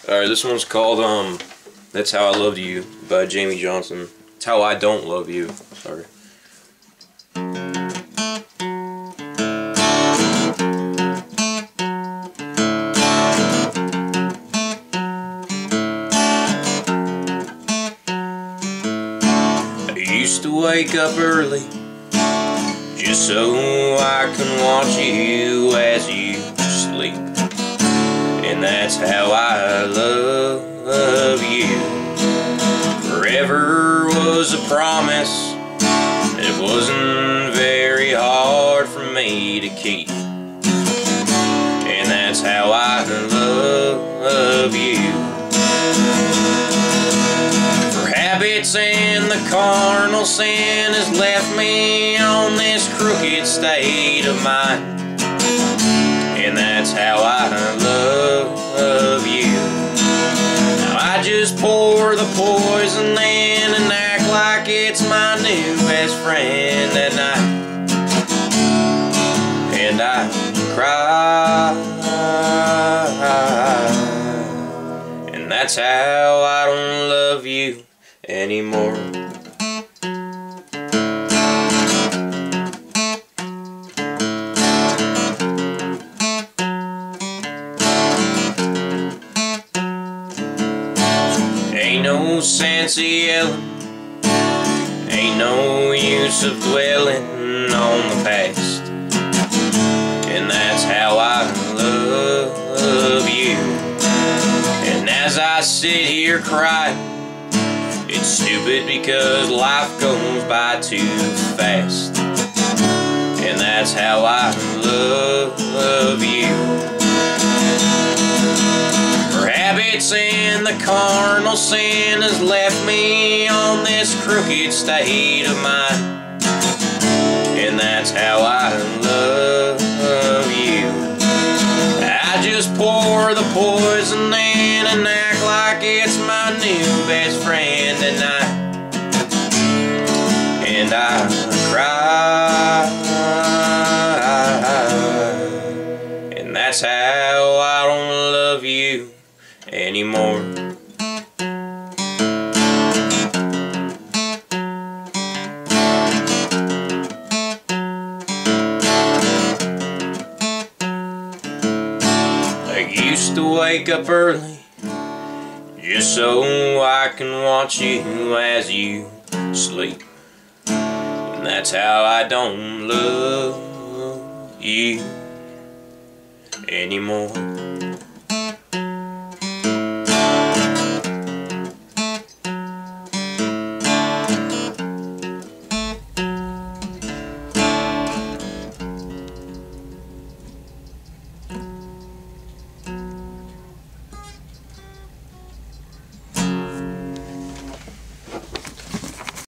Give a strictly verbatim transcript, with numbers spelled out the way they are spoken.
Alright, this one's called, um, That's How I Loved You by Jamey Johnson. It's How I Don't Love You. Sorry. I used to wake up early just so I can watch you as you sleep. And that's how I love you. Forever was a promise that wasn't very hard for me to keep. And that's how I love you. For habits and the carnal sin has left me on this crooked state of mind. And that's how I love you. Now I just pour the poison in and act like it's my new best friend at night. And I cry. And that's how I don't love you anymore. Ain't no sense of yelling, ain't no use of dwelling on the past. And that's how I love you. And as I sit here crying, it's stupid because life goes by too fast. And that's how I love you. Habits and the carnal sin has left me on this crooked state of mind. And that's how I love you. I just pour the poison in and act like it's my new best friend at night. And I cry. And that's how I don't love you anymore. I used to wake up early just so I can watch you as you sleep. And that's how I don't love you anymore.